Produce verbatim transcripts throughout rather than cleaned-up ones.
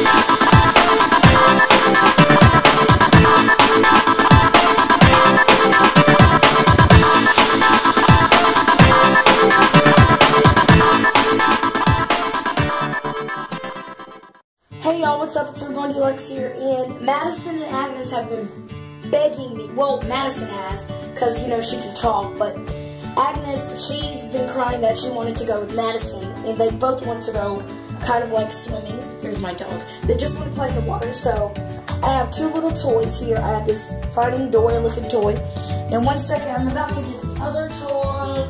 Hey y'all, what's up? It's everyone Deluxe here, and Madison and Agnes have been begging me. Well, Madison has, because, you know, she can talk, but Agnes, she's been crying that she wanted to go with Madison, and they both want to go kind of like swimming. Here's my dog. They just want to play in the water, so I have two little toys here. I have this Finding Dory looking toy, and one second, I'm about to get the other toy.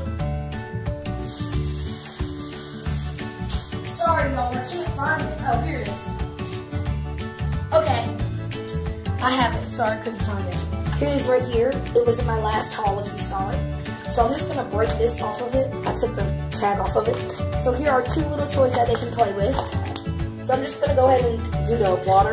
Sorry y'all, I can't find it. Oh, here it is. Okay, I have it. Sorry, I couldn't find it. Here it is right here. It was in my last haul if you saw it. So I'm just going to break this off of it. I took the tag off of it. So here are two little toys that they can play with. So I'm just going to go ahead and do the water.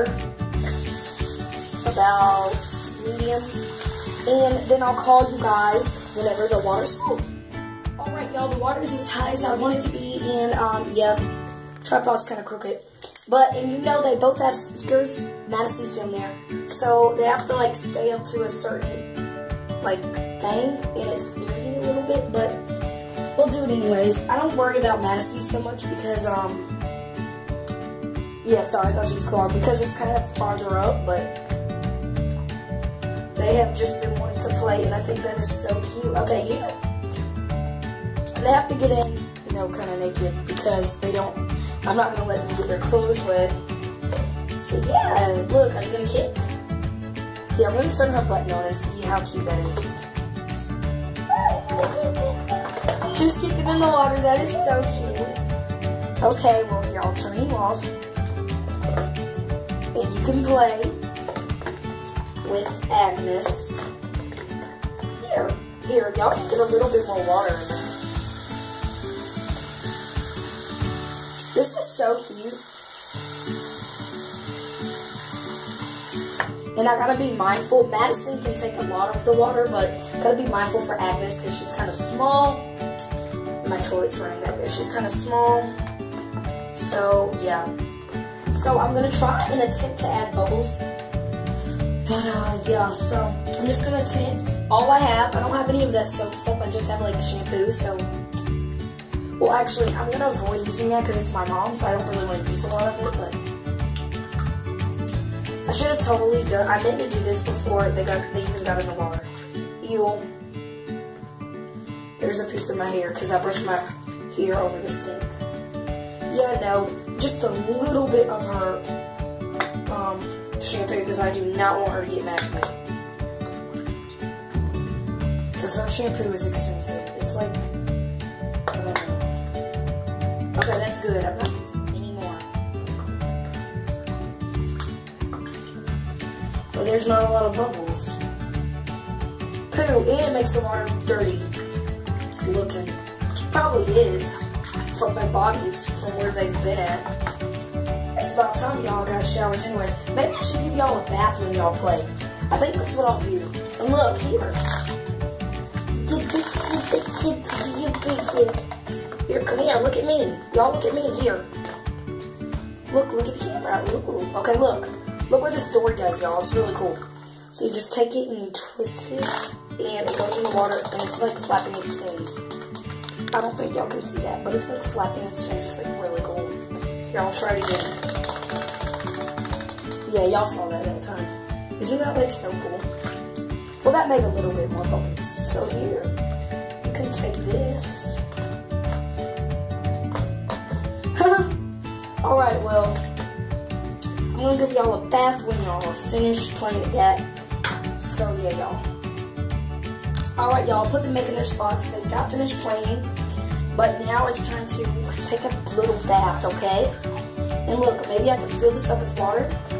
About medium. And then I'll call you guys whenever the water's full. Alright y'all, the water's as high as I want it to be. And um, yeah, tripod's kind of crooked. But, and you know they both have speakers. Madison's down there. So they have to, like, stay up to a certain, like, thing. And it scares me a little bit, but we'll do it anyways. I don't worry about Madison so much because, um, yeah, sorry, I thought she was clogged. Because it's kind of farther up, but they have just been wanting to play, and I think that is so cute. Okay, here. And they have to get in, you know, kind of naked because they don't, I'm not going to let them get their clothes wet. So yeah, look, are you going to kick? Yeah, I'm going to turn her button on and see how cute that is. Just kicking in the water, that is so cute. Okay, well here, I'll turn you off. And you can play with Agnes. Here, here, y'all can get a little bit more water in there. This is so cute. And I gotta be mindful. Madison can take a lot of the water, but gotta be mindful for Agnes because she's kind of small. My toilet's running back there. She's kind of small. So, yeah. So, I'm gonna try and attempt to add bubbles. But, uh, yeah, so I'm just gonna attempt. All I have, I don't have any of that soap stuff. I just have, like, shampoo, so. Well, actually, I'm going to avoid using that because it's my mom's, so I don't really want to use a lot of it, but I should have totally done, I meant to do this before they got, they even got in the water. Ew. There's a piece of my hair because I brushed my hair over the sink. Yeah, no, just a little bit of her um, shampoo because I do not want her to get mad at me. Because her shampoo is expensive. It's like, okay, that's good. I'm not using any more. But there's not a lot of bubbles. Poo, and it makes the water dirty looking. Probably is from their bodies, from where they've been at. It's about time y'all got showers anyways. Maybe I should give y'all a bath when y'all play. I think that's what I'll do. And look, here. Here, come here, look at me. Y'all look at me, here. Look, look at the camera. Ooh. Okay, look. Look what this door does, y'all. It's really cool. So you just take it and you twist it, and it goes in the water, and it's like flapping its fins. I don't think y'all can see that, but it's like flapping its fins. It's like really cool. Here, I'll try it again. Yeah, y'all saw that that time. Isn't that like so cool? Well, that made a little bit more bubbles. So here, you can take this. Alright, well, I'm going to give y'all a bath when y'all are finished playing with that. So, yeah, y'all. Alright, y'all, put them back in their spots. They got finished playing. But now it's time to take a little bath, okay? And look, maybe I can fill this up with water.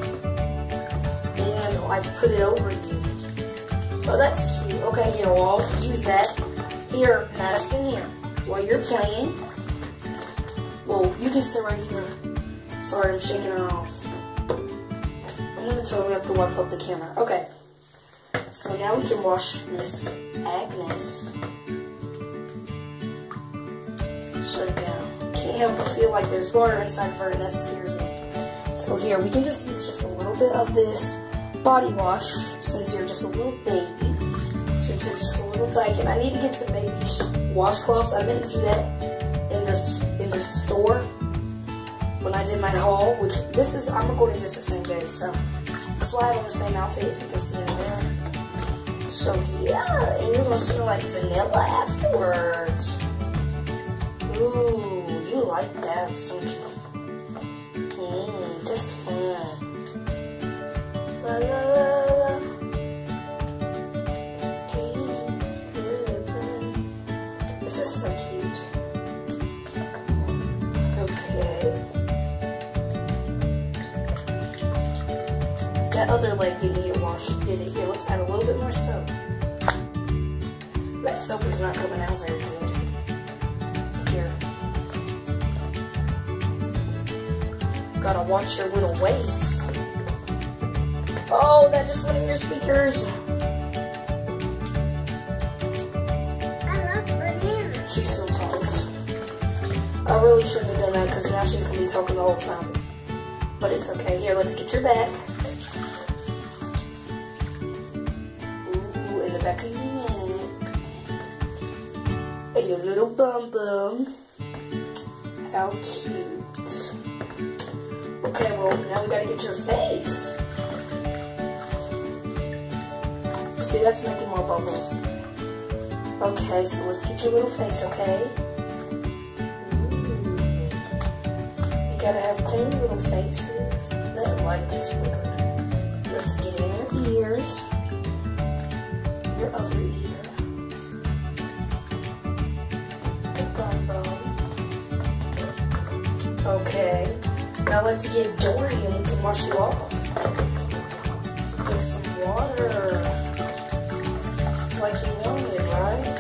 And I put it over you. Oh, that's cute. Okay, here, well, I'll use that. Here, Madison, here. While you're playing. Well, you can sit right here. Sorry, I'm shaking her off. I'm going to totally have to wipe up the camera. Okay. So now we can wash Miss Agnes. Shut it down. Can't help but feel like there's water inside of her, and that scares me. So So here, we can just use just a little bit of this body wash since you're just a little baby. Since you're just a little dyke. And I need to get some baby washcloths. I meant to do that in this in the store when I did my haul, which this is, I'm recording this the same day, so that's why I have the same outfit, if you can see in there. So yeah, and you're gonna smell like vanilla afterwards. Ooh, you like that, don't you? Mmm, that's fun. La la la la. This is so cute. Okay. That other leg didn't get washed, did it? Here, let's add a little bit more soap. That soap is not coming out very good. Here. Gotta watch your little waist. Oh, that just went in your speakers. I love bananas. She still talks. I really shouldn't have done that because now she's gonna be talking the whole time. But it's okay. Here, let's get your back. Back of your neck, and your little bum bum. How cute. Okay, well, now we gotta get your face. See, that's making more bubbles. Okay, so let's get your little face, okay? Ooh. You gotta have clean little faces. That light just flickered. Let's get in your ears. Your other ear. The bum bum. Okay. Now let's get Dory and we can wash you off. Get some water. Like you wanted, right?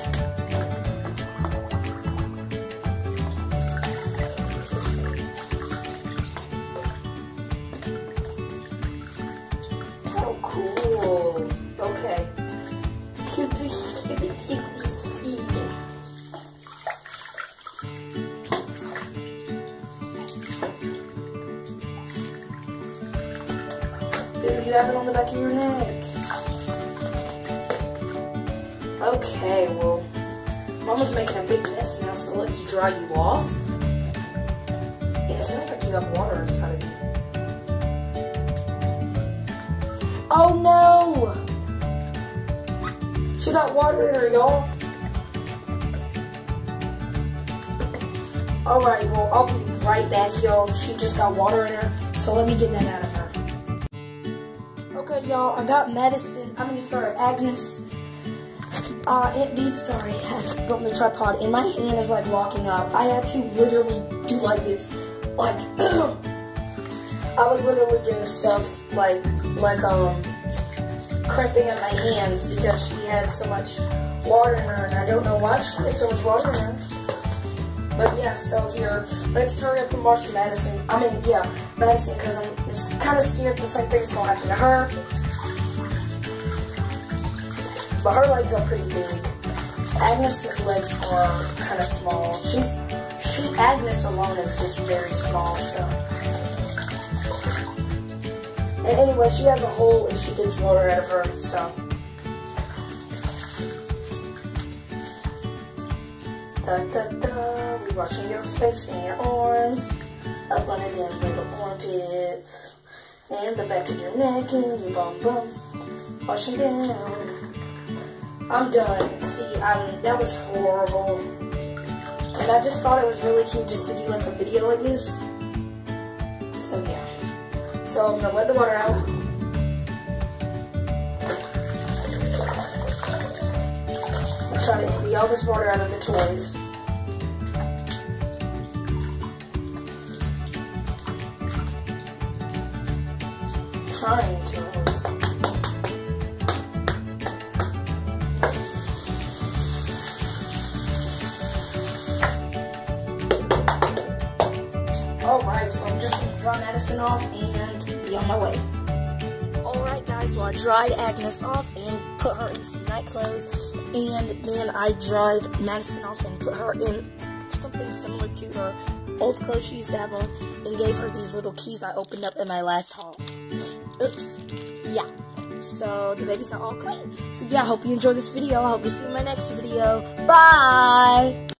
How cool. Okay. You have it on the back of your neck. Okay, well, Mama's making a big mess now, so let's dry you off. Yeah, it sounds like you have water inside of you. Oh no! She got water in her, y'all. Alright, well, I'll be right back, y'all. She just got water in her, so let me get that out of her. Okay, y'all, I got Madison, I mean, sorry, Agnes. Uh, Aunt Bee, sorry, I broke my tripod, and my hand is, like, locking up. I had to literally do like this. Like, I was literally doing stuff, like, like, um, crimping at my hands because she had so much water in her, and I don't know why she had so much water in her. But yeah, so here, let's hurry up and watch Madison. I mean, yeah, Madison, because I'm just kind of scared the same thing's going to happen to her. But her legs are pretty big. Agnes's legs are kind of small. She's, she, Agnes alone is just very small, so. And anyway, she has a hole and she gets water out of her, so. Da da da, we washing your face and your arms, up under them little armpits, and the back of your neck and your bum bum, washing down. I'm done. See, um, that was horrible, and I just thought it was really cute just to do like a video like this. So yeah, so I'm gonna let the water out. Try to empty all this water out of the toys. Trying to. Alright, so I'm just gonna dry Madison off and be on my way. Alright guys, well I dried Agnes off and put her in some night clothes. And then I dried Madison off and put her in something similar to her old clothes she used to have on, and gave her these little keys I opened up in my last haul. Oops. Yeah. So the babies are all clean. So yeah, I hope you enjoyed this video. I hope you see you in my next video. Bye!